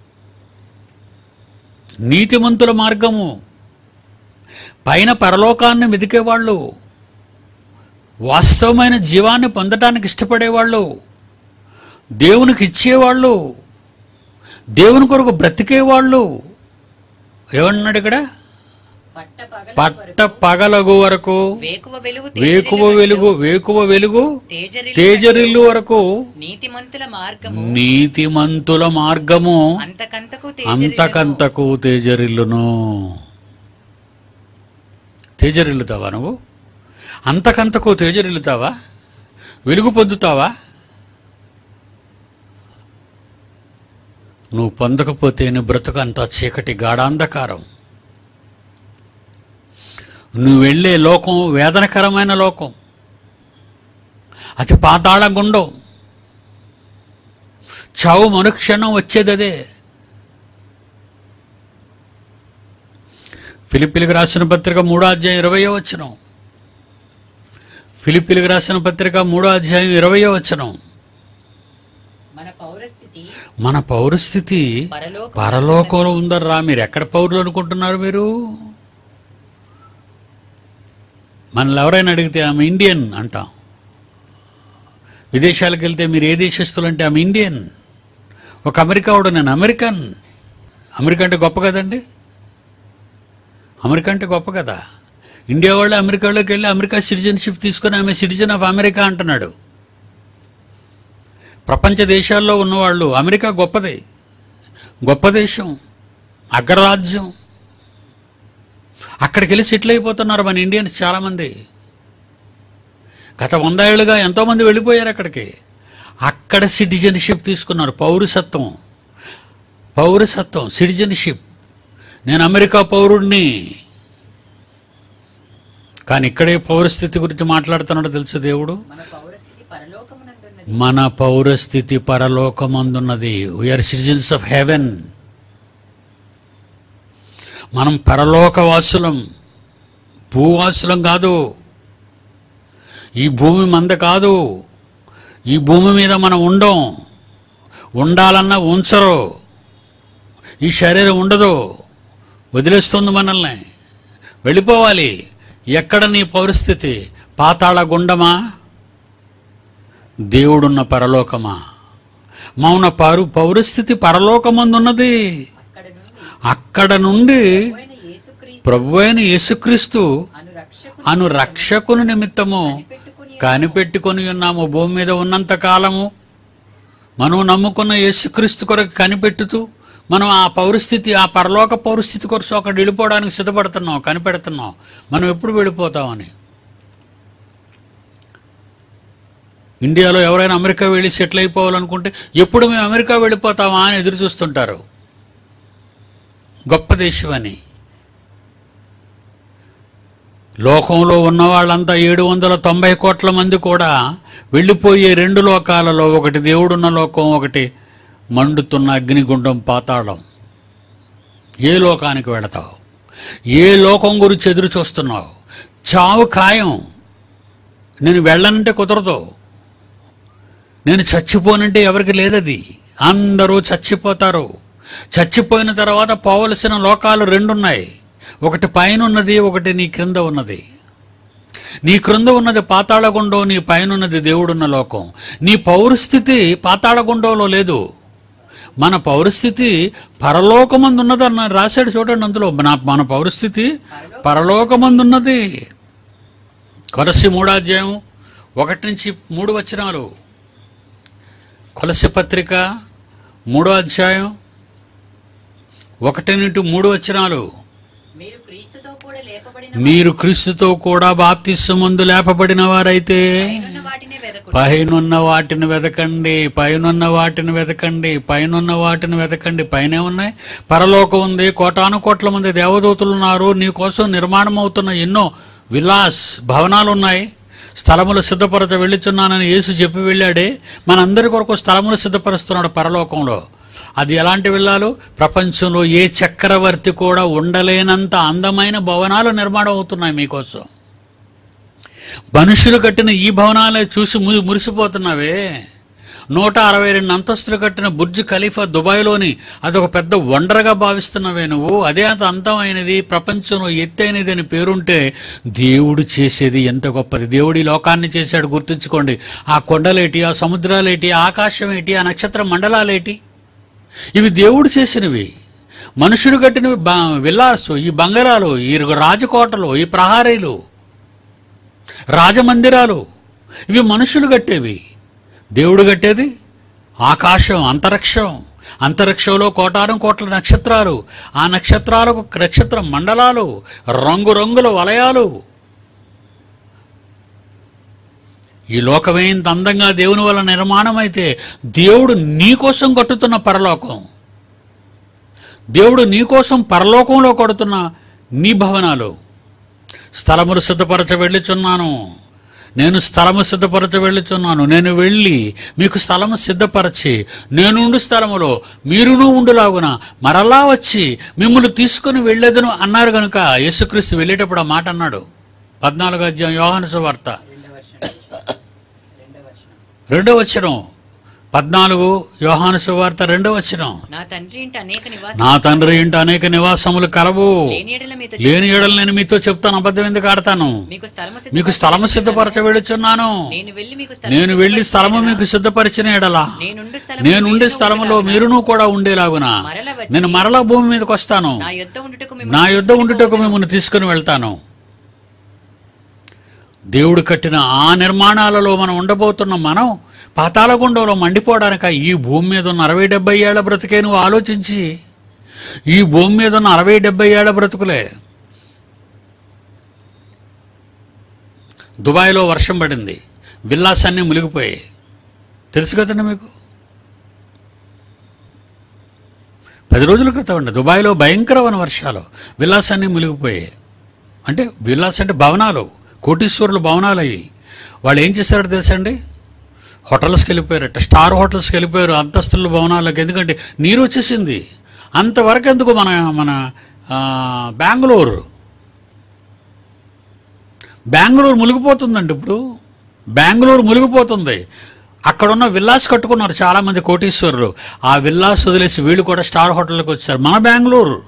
నీతిమంతుల మార్గము, పైన పరలోకాన్ని వెదికేవాళ్ళు, వాస్తవమైన జీవాన్ని పొందటానికి ఇష్టపడేవాళ్ళు, దేవునికి ఇచ్చేవాళ్ళు, దేవుని కొరకు బ్రతికేవాళ్ళు. ఏమన్నాడు ఇక్కడ? పట్ట పగలగు వరకు వేకువ వెలుగు వేకువ వెలుగు వేకువ వెలుగు తేజరిల్లు తేజరిల్లు వరకు నీతిమంతుల మార్గము నీతిమంతుల మార్గము అంతకంతకు అంతకంతకు తేజరిల్లును. తేజరిల్లుతావా నువ్వు? అంతకంతకు తేజరిల్లుతావా? వెలుగు పొందుతావా? నువ్వు పొందకపోతే నీ బ్రతుకంతా చీకటి గాఢాంధకారం. నువ్వు వెళ్ళే లోకం వేదనకరమైన లోకం, అతి పాతాళ గుండం, చావు మనుక్షణం వచ్చేది అదే. ఫిలిప్పీలకు రాసిన పత్రిక మూడో అధ్యాయం ఇరవయో వచనం. ఫిలిప్పీలకు రాసిన పత్రిక మూడో అధ్యాయం ఇరవయో వచనం. మన పౌరస్థితి మన పౌరస్థితి పరలోక పరలోకంలో ఉందర్రా. మీరు ఎక్కడ పౌరులు అనుకుంటున్నారు? మీరు మనల్ని ఎవరైనా అడిగితే ఆమె ఇండియన్ అంటాం. విదేశాలకు వెళ్తే మీరు ఏ దేశస్తులు అంటే ఆమె ఇండియన్. ఒక అమెరికా వాడు నేను అమెరికన్. అమెరికా అంటే గొప్ప కదండి, అమెరికా అంటే గొప్ప కదా. ఇండియా వాళ్ళు అమెరికాలోకి వెళ్ళి అమెరికా సిటిజన్షిప్ తీసుకొని ఆమె సిటిజన్ ఆఫ్ అమెరికా అంటున్నాడు. ప్రపంచ దేశాల్లో ఉన్నవాళ్ళు అమెరికా గొప్పది, గొప్ప దేశం, అగ్రరాజ్యం. అక్కడికి వెళ్ళి సెటిల్ అయిపోతున్నారు మన ఇండియన్స్ చాలామంది. గత వంద ఏళ్ళుగా ఎంతోమంది వెళ్ళిపోయారు అక్కడికి. అక్కడ సిటిజన్షిప్ తీసుకున్నారు, పౌరసత్వం. పౌరసత్వం, సిటిజన్షిప్. నేను అమెరికా పౌరుడిని. కానీ ఇక్కడే పౌరస్థితి గురించి మాట్లాడుతున్నాడు తెలుసు దేవుడు. మన పౌరస్థితి పరలోకమునందున్నది. మన పౌరస్థితి పరలోకమందున్నది. We are citizens of heaven. మనం పరలోకవాసులం, భూవాసులం కాదు. ఈ భూమి మంద కాదు. ఈ భూమి మీద మనం ఉండం. ఉండాలన్నా ఉంచరు. ఈ శరీరం ఉండదు, వదిలేస్తుంది మనల్ని. వెళ్ళిపోవాలి. ఎక్కడ నీ పౌరస్థితి? పాతాళ గుండమా, దేవుడున్న పరలోకమా? మౌన పరు పౌరస్థితి పరలోకమందున్నది. అక్కడ నుండి అక్కడ నుండి ఆయన యేసుక్రీస్తు ప్రభువైన యేసుక్రీస్తు అను రక్షకుడు అను రక్షకుని నిమిత్తము పెట్టుకుని కనిపెట్టుకొని ఉన్నాము. భూమి మీద ఉన్నంత కాలము మనం నమ్ముకున్న యేసుక్రీస్తు కొరకు కనిపెట్టుతూ మనం ఆ పౌరస్థితి, ఆ పరలోక పౌరస్థితి కొరకు అక్కడ వెళ్ళిపోవడానికి సిద్ధపడుతున్నాం, కనిపెడుతున్నాం. మనం ఎప్పుడు వెళ్ళిపోతామని. ఇండియాలో ఎవరైనా అమెరికా వెళ్ళి సెటిల్ అయిపోవాలనుకుంటే ఎప్పుడు మేము అమెరికా వెళ్ళిపోతామా అని ఎదురు చూస్తుంటారు. గొప్ప దేశం అని. లోకంలో ఉన్న వాళ్ళంతా ఏడు వందల తొంభై కోట్ల మంది కూడా వెళ్ళిపోయే రెండు లోకాలలో, ఒకటి దేవుడున్న లోకం, ఒకటి మండుతున్న అగ్నిగుండం పాతాళం. ఏ లోకానికి వెళతావు? ఏ లోకం గురించి ఎదురు చూస్తున్నావు? చావు ఖాయం. నేను వెళ్ళనంటే కుదరదు. నేను చచ్చిపోనంటే ఎవరికి లేదది. అందరూ చచ్చిపోతారు. చచ్చిపోయిన తర్వాత పోవలసిన లోకాలు రెండున్నాయి. ఒకటి పైన ఉన్నది, ఒకటి నీ క్రింద ఉన్నది. నీ క్రింద ఉన్నది పాతాళగుండం, నీ పైన ఉన్నది దేవుడున్న లోకం. నీ పౌరస్థితి పాతాళగుండంలో లేదు, మన పౌరస్థితి పరలోకమందు ఉన్నది అన్న రాశాడు చూడండి. అందులో మన మన పౌరస్థితి పరలోకమందున్నది. కొలస్సీ మూడో అధ్యాయం ఒకటి నుంచి మూడు వచనాలు. కొలస్సీ పత్రిక మూడో అధ్యాయం ఒకటి నుండి మూడు వచనాలు. మీరు క్రీస్తుతో కూడా లేపబడిన మీరు క్రీస్తుతో కూడా బాప్తిస్మమందు లేపబడిన వారైతే పైనున్న వాటినే వెదకుడి. పైనున్న వాటిని వెతకండి, పైనున్న వాటిని వెతకండి, పైనున్న వాటిని వెతకండి. పైనే ఉన్నాయి, పరలోకం ఉంది, కోటాను కోట్ల మంది దేవదూతలు ఉన్నారు. నీ కోసం నిర్మాణం అవుతున్న ఎన్నో విలాస్ భవనాలు ఉన్నాయి. స్థలములు సిద్ధపరచ వెళ్ళుచున్నానని యేసు చెప్పి వెళ్ళాడే, మనందరి కొరకు స్థలములు సిద్ధపరుస్తున్నాడు పరలోకంలో. అది ఎలాంటి విల్లాలు? ప్రపంచంలో ఏ చక్రవర్తి కూడా ఉండలేనంత అందమైన భవనాలు నిర్మాణం అవుతున్నాయి మీకోసం. మనుషులు కట్టిన ఈ భవనాలే చూసి ము మురిసిపోతున్నావే. నూట అరవై రెండు అంతస్తులు కట్టిన బుర్జ్ ఖలీఫా దుబాయ్లోని అదొక పెద్ద వండర్గా భావిస్తున్నావే నువ్వు. అదే అంత అందమైనది, ప్రపంచంలో ఎత్తైనది అని పేరుంటే దేవుడు చేసేది ఎంత గొప్పది. దేవుడు ఈ లోకాన్ని చేశాడు గుర్తుంచుకోండి. ఆ కొండలేటి, ఆ సముద్రాలేటి, ఆ ఆకాశం ఏంటి, ఆ నక్షత్ర మండలాలేటి, ఇవి దేవుడు చేసినవి. మనుషుడు కట్టినవి విల్లాసు, ఈ బంగళాలు, ఈ రాజకోటలు, ఈ ప్రహారీలు, రాజమందిరాలు, ఇవి మనుషులు కట్టేవి. దేవుడు కట్టేది ఆకాశం, అంతరిక్షం. అంతరిక్షంలో కోటాను కోట్ల నక్షత్రాలు, ఆ నక్షత్రాలకు నక్షత్ర మండలాలు, రంగురంగుల వలయాలు. ఈ లోకమే ఇంత అందంగా దేవుని వల్ల నిర్మాణం అయితే, దేవుడు నీకోసం కట్టుతున్న పరలోకం, దేవుడు నీకోసం పరలోకంలో కడుతున్న నీ భవనాలు. స్థలములు సిద్ధపరచ వెళ్ళుచున్నాను, నేను స్థలము సిద్ధపరచ వెళ్ళుచున్నాను. నేను వెళ్ళి మీకు స్థలము సిద్ధపరచి నేనుండు స్థలములో మీరును ఉండులాగున మరలా వచ్చి మిమ్మల్ని తీసుకుని వెళ్ళేదను అన్నారు కనుక యేసుక్రీస్తు వెళ్ళేటప్పుడు ఆ మాట అన్నాడు. పద్నాలుగో అధ్యాయం యోహాను సువార్త రెండో వచనం. పద్నాలుగు యోహాను సువార్త రెండో వచనం. నా తండ్రి ఇంట అనేక నివాస నా తండ్రి ఇంట అనేక నివాసములు కలవు, లేని యెడల మీతో లేని ఎడలు నేను మీతో చెప్తాను, అబద్ధం ఎందుకు ఆడతాను. మీకు స్థలము మీకు స్థలము సిద్ధపరచ వెళ్ళుచున్నాను. నేను వెళ్ళి మీకు స్థలము నేను వెళ్లి స్థలము మీకు సిద్ధపరిచిన ఎడల నేనుండు స్థలము నేనుండే స్థలములో మీరును కూడా ఉండేలాగున మరల వచ్చి నేను మరలా భూమి మీదకి వస్తాను, నా యొద్ద ఉండుటకు నా మిమ్మల్ని యుద్ధ ఉండుటకు మిమ్మల్ని తీసుకుని వెళ్తాను. దేవుడు కట్టిన ఆ నిర్మాణాలలో మనం ఉండబోతున్న మనం పాతాళగుండంలో మండిపోవడానిక? ఈ భూమి మీద ఉన్న అరవై డెబ్బై ఏళ్ల బ్రతికే నువ్వు ఆలోచించి, ఈ భూమి మీద ఉన్న అరవై డెబ్బై ఏళ్ల బ్రతుకులే. దుబాయ్లో వర్షం పడింది, విల్లాస్ అన్నీ మునిగిపోయాయి, తెలుసు కదండి మీకు. పది రోజుల క్రితం అండి దుబాయ్లో భయంకరమైన వర్షాలు, విల్లాస్ అన్నీ మునిగిపోయాయి. అంటే విల్లాస్ అంటే భవనాలు, కోటీశ్వరుల భవనాలు అవి. వాళ్ళు ఏం చేశారో తెలుసండి, హోటల్స్కి వెళ్ళిపోయారట, స్టార్ హోటల్స్కి వెళ్ళిపోయారు, అంతస్తుల భవనాలకు. ఎందుకంటే నీరు వచ్చేసింది. అంతవరకు ఎందుకు మన మన బెంగళూరు బెంగళూరు మునిగిపోతుందండి ఇప్పుడు. బెంగళూరు మునిగిపోతుంది. అక్కడున్న విల్లాస్ కట్టుకున్నారు చాలామంది కోటీశ్వరులు. ఆ విల్లాస్ వదిలేసి వీళ్ళు కూడా స్టార్ హోటల్కి వచ్చారు. మన బెంగళూరు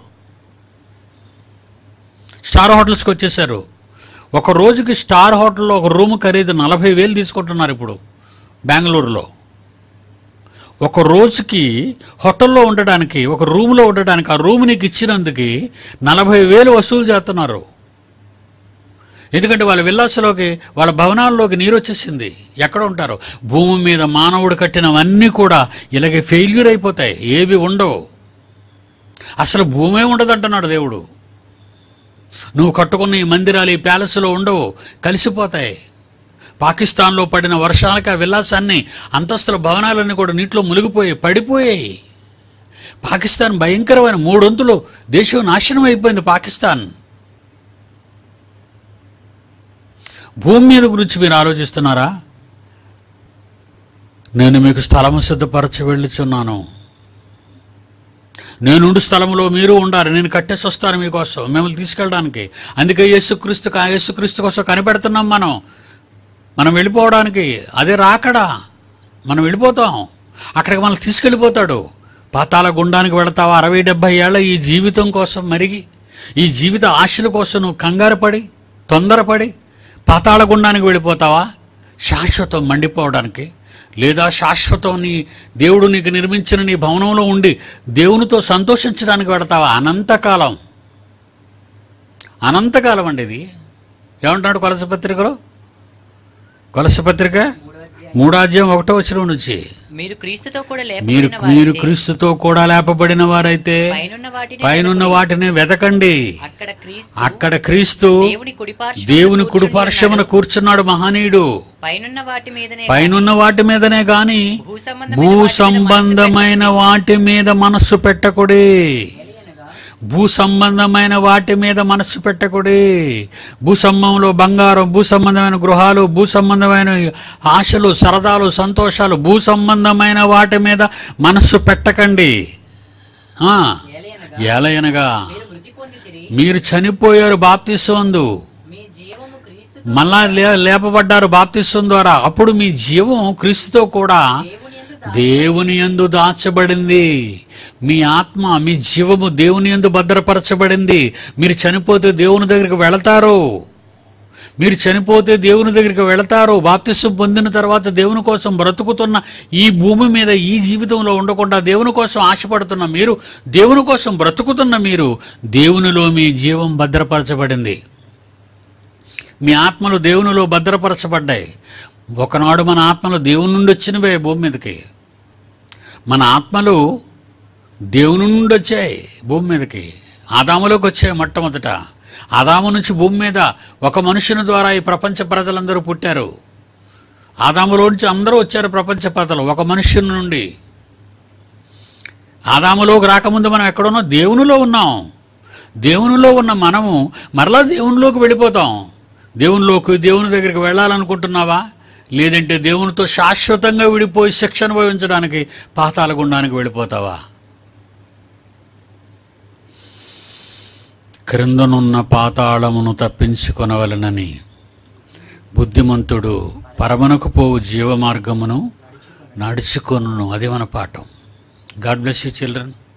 స్టార్ హోటల్స్కి వచ్చేసారు. ఒక రోజుకి స్టార్ హోటల్లో ఒక రూమ్ ఖరీదు నలభై వేలు తీసుకుంటున్నారు ఇప్పుడు బెంగళూరులో. ఒక రోజుకి హోటల్లో ఉండడానికి, ఒక రూమ్లో ఉండడానికి, ఆ రూమ్ నీకు ఇచ్చినందుకు నలభై వేలు వసూలు చేస్తున్నారు. ఎందుకంటే వాళ్ళ విల్లాసలోకి, వాళ్ళ భవనాల్లోకి నీరు వచ్చేసింది. ఎక్కడ ఉంటారు? భూమి మీద మానవుడు కట్టినవన్నీ కూడా ఇలాగే ఫెయిల్యూర్ అయిపోతాయి, ఏవి ఉండవు. అసలు భూమే ఉండదంటున్నాడు దేవుడు. నువ్వు కట్టుకున్న ఈ మందిరాలు, ఈ ప్యాలెస్లో ఉండవు, కలిసిపోతాయి. పాకిస్తాన్లో పడిన వర్షాలకి ఆ విల్లాసాన్ని, అంతస్తుల భవనాలన్నీ కూడా నీటిలో మునిగిపోయి పడిపోయాయి. పాకిస్తాన్ భయంకరమైన మూడొంతులు దేశం నాశనం అయిపోయింది. పాకిస్తాన్ భూమి మీద గురించి మీరు ఆలోచిస్తున్నారా? నేను మీకు స్థలము సిద్ధపరచ వెళ్ళుచున్నాను, నేనుండు స్థలంలో మీరు ఉండాలి, నేను కట్టేసి వస్తాను మీకోసం, మిమ్మల్ని తీసుకెళ్ళడానికి. అందుకే యేసుక్రీస్తు యేసుక్రీస్తు కోసం కనిపెడుతున్నాం మనం. మనం వెళ్ళిపోవడానికి, అదే రాకడా, మనం వెళ్ళిపోతాం. అక్కడికి మనల్ని తీసుకెళ్ళిపోతాడు. పాతాళ గుండానికి వెళతావా? అరవై డెబ్బై ఏళ్ళ ఈ జీవితం కోసం మరిగి, ఈ జీవిత ఆశల కోసం నువ్వు కంగారు పడి, తొందరపడి పాతాళ గుండానికి వెళ్ళిపోతావా శాశ్వతం మండిపోవడానికి? లేదా శాశ్వతం నీ దేవుడు నీకు నిర్మించిన నీ భవనంలో ఉండి దేవునితో సంతోషించడానికి వెళతావా? అనంతకాలం, అనంతకాలం అండి ఇది. ఏమంటున్నాడు కొలస పత్రికలో? కొలస పత్రిక మూడో అధ్యాయం ఒకటో వచనం నుంచి, మీరు క్రీస్తుతో కూడా మీరు లేపబడిన మీరు వారైతే క్రీస్తుతో కూడా లేపబడిన వారైతే పైనున్న వాటిని పైనున్న వాటిని వెతకండి. అక్కడ క్రీస్తు అక్కడ క్రీస్తు దేవుని కుడిపార్శ్వమున దేవుని కూర్చుని కుడిపార్శ్వమున ఉన్నాడు. కూర్చున్నాడు మహనీయుడు. పైనున్న వాటి మీదనే పైనున్న వాటి మీదనే గాని భూ భూ సంబంధమైన వాటి మీద మనస్సు సంబంధమైన వాటి మీద మనస్సు పెట్ట- పెట్టకుడి. ఎలియనగా భూ సంబంధమైన వాటి మీద మనస్సు పెట్టకుడి. భూ సంబంధంలో బంగారం, భూ సంబంధమైన గృహాలు, భూ సంబంధమైన ఆశలు, సరదాలు, సంతోషాలు, భూ సంబంధమైన వాటి మీద మనస్సు పెట్టకండి. ఆ, ఎలియనగా ఏలయనగా మీరు మృతి పొందితిరి, మీరు చనిపోయారు బాప్తిస్మందు, మీ జీవము క్రీస్తు మళ్ళా లే లేపబడ్డారు బాప్తిస్వం ద్వారా. అప్పుడు మీ జీవం క్రీస్తుతో కూడా దేవుని యందు దేవుని యందు దాచబడింది. మీ ఆత్మ, మీ జీవము దేవుని యందు భద్రపరచబడింది. మీరు చనిపోతే దేవుని దగ్గరికి వెళతారు. మీరు చనిపోతే దేవుని దగ్గరికి వెళతారు. బాప్తిస్వం పొందిన తర్వాత దేవుని కోసం బ్రతుకుతున్న ఈ భూమి మీద, ఈ జీవితంలో ఉండకుండా దేవుని కోసం ఆశపడుతున్న మీరు, దేవుని కోసం బ్రతుకుతున్న మీరు, దేవునిలో మీ జీవం భద్రపరచబడింది. మీ ఆత్మలు దేవునిలో భద్రపరచబడ్డాయి. ఒకనాడు మన ఆత్మలు దేవుని నుండి వచ్చినవే భూమి మీదకి. మన ఆత్మలు దేవుని నుండి వచ్చాయి భూమి మీదకి. ఆదాములోకి వచ్చాయి మొట్టమొదట. ఆదాము నుంచి భూమి మీద ఒక మనుషుని ద్వారా ఈ ప్రపంచ ప్రజలందరూ పుట్టారు. ఆదాములోంచి అందరూ వచ్చారు ప్రపంచ ప్రజలు ఒక మనుష్యుని నుండి. ఆదాములోకి రాకముందు మనం ఎక్కడున్నాం? దేవునిలో ఉన్నాం. దేవునిలో ఉన్న మనము మరలా దేవునిలోకి వెళ్ళిపోతాం. దేవునిలోకి, దేవుని దగ్గరికి వెళ్ళాలనుకుంటున్నావా? లేదంటే దేవునితో శాశ్వతంగా విడిపోయి శిక్ష అనుభవించడానికి పాతాళ గుండానికి వెళ్ళిపోతావా? క్రిందనున్న పాతాళమును తప్పించుకొనవలనని బుద్ధిమంతుడు పరమనకు పోవు జీవ మార్గమును నడుచుకొనును. అది మన పాఠం. God bless you children.